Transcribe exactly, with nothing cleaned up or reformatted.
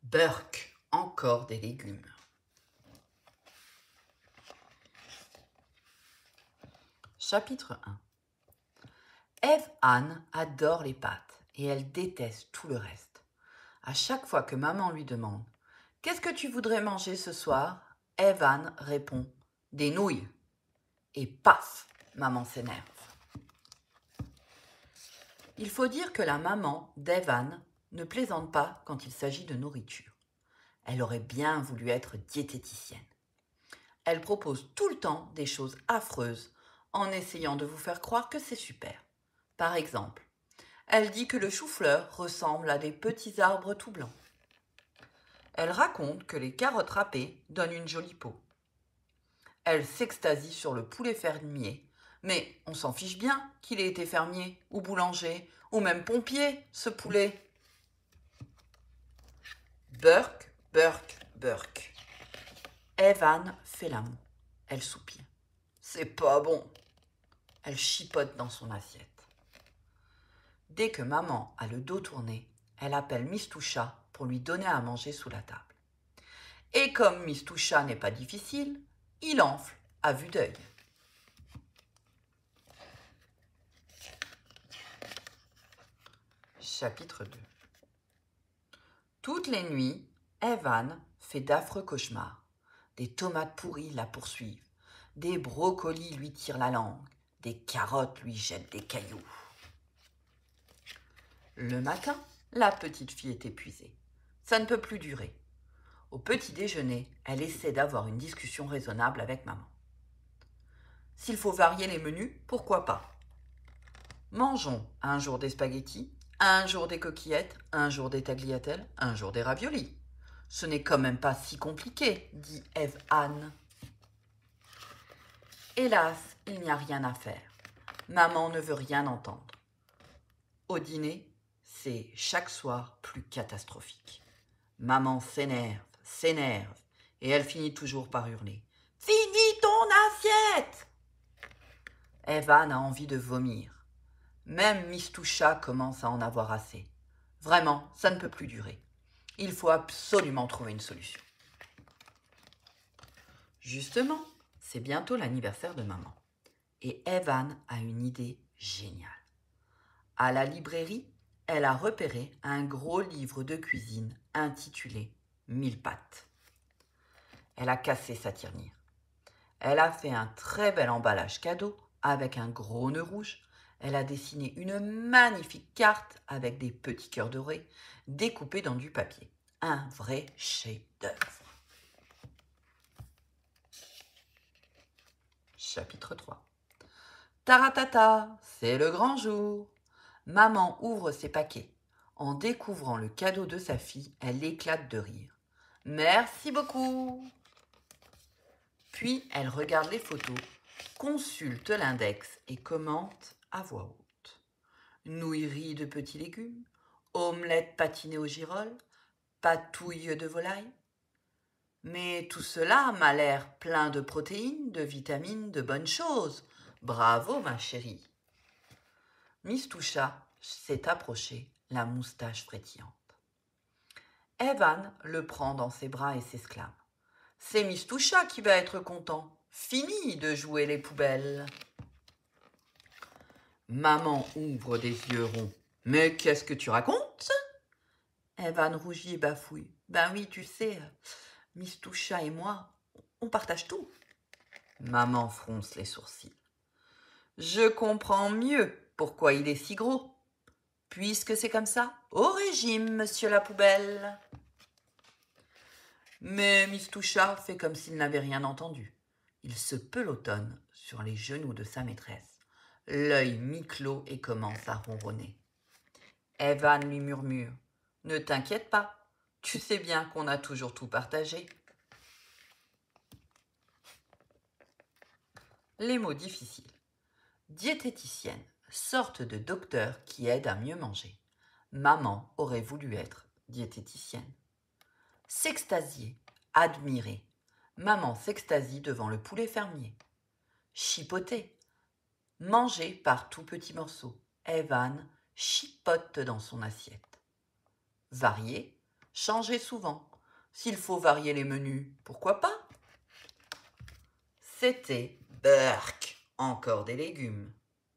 Burk, encore des légumes. Chapitre un. Eve-Anne adore les pâtes et elle déteste tout le reste. À chaque fois que maman lui demande « Qu'est-ce que tu voudrais manger ce soir ?» Eve-Anne répond « Des nouilles !» Et paf, maman s'énerve. Il faut dire que la maman d'Eve-Anne ne plaisante pas quand il s'agit de nourriture. Elle aurait bien voulu être diététicienne. Elle propose tout le temps des choses affreuses en essayant de vous faire croire que c'est super. Par exemple, elle dit que le chou-fleur ressemble à des petits arbres tout blancs. Elle raconte que les carottes râpées donnent une jolie peau. Elle s'extasie sur le poulet fermier, mais on s'en fiche bien qu'il ait été fermier ou boulanger ou même pompier, ce poulet. Burk, Burk, Burk. Eve-Anne fait la moue. Elle soupire. C'est pas bon. Elle chipote dans son assiette. Dès que maman a le dos tourné, elle appelle Miss Toucha pour lui donner à manger sous la table. Et comme Miss Toucha n'est pas difficile, il enfle à vue d'œil. Chapitre deux. Toutes les nuits, Eve-Anne fait d'affreux cauchemars. Des tomates pourries la poursuivent, des brocolis lui tirent la langue, des carottes lui jettent des cailloux. Le matin, la petite fille est épuisée. Ça ne peut plus durer. Au petit déjeuner, elle essaie d'avoir une discussion raisonnable avec maman. S'il faut varier les menus, pourquoi pas? Mangeons un jour des spaghettis, un jour des coquillettes, un jour des tagliatelles, un jour des raviolis. Ce n'est quand même pas si compliqué, dit Eve-Anne. Hélas, il n'y a rien à faire. Maman ne veut rien entendre. Au dîner, c'est chaque soir plus catastrophique. Maman s'énerve, s'énerve, et elle finit toujours par hurler. « Finis ton assiette !» Eve-Anne a envie de vomir. Même Miss Toucha commence à en avoir assez. Vraiment, ça ne peut plus durer. Il faut absolument trouver une solution. Justement, c'est bientôt l'anniversaire de maman. Et Eve-Anne a une idée géniale. À la librairie, elle a repéré un gros livre de cuisine intitulé « Mille pâtes ». Elle a cassé sa tirelire. Elle a fait un très bel emballage cadeau avec un gros nœud rouge. Elle a dessiné une magnifique carte avec des petits cœurs dorés découpés dans du papier. Un vrai chef-d'œuvre. Chapitre trois. Taratata, c'est le grand jour. Maman ouvre ses paquets. En découvrant le cadeau de sa fille, elle éclate de rire. Merci beaucoup. Puis elle regarde les photos, consulte l'index et commente à voix haute. Nouillerie de petits légumes, omelette patinée au girolles, patouille de volaille. Mais tout cela m'a l'air plein de protéines, de vitamines, de bonnes choses. Bravo, ma chérie. Miss Toucha s'est approchée, la moustache frétillante. Eve-Anne le prend dans ses bras et s'exclame. C'est Miss Toucha qui va être content. Fini de jouer les poubelles. Maman ouvre des yeux ronds. Mais qu'est-ce que tu racontes? Eve-Anne rougit et bafouille. Ben oui, tu sais, Miss Toucha et moi, on partage tout. Maman fronce les sourcils. Je comprends mieux pourquoi il est si gros. Puisque c'est comme ça, au régime, monsieur la poubelle. Mais Miss Toucha fait comme s'il n'avait rien entendu. Il se pelotonne sur les genoux de sa maîtresse, l'œil mi-clos et commence à ronronner. Eve-Anne lui murmure. « Ne t'inquiète pas, tu sais bien qu'on a toujours tout partagé. » Les mots difficiles. Diététicienne, sorte de docteur qui aide à mieux manger. Maman aurait voulu être diététicienne. S'extasier, admirer. Maman s'extasie devant le poulet fermier. Chipoter, manger par tout petits morceaux. Eve-Anne chipote dans son assiette. Varier, Changez souvent. S'il faut varier les menus, pourquoi pas? C'était Burk, encore des légumes.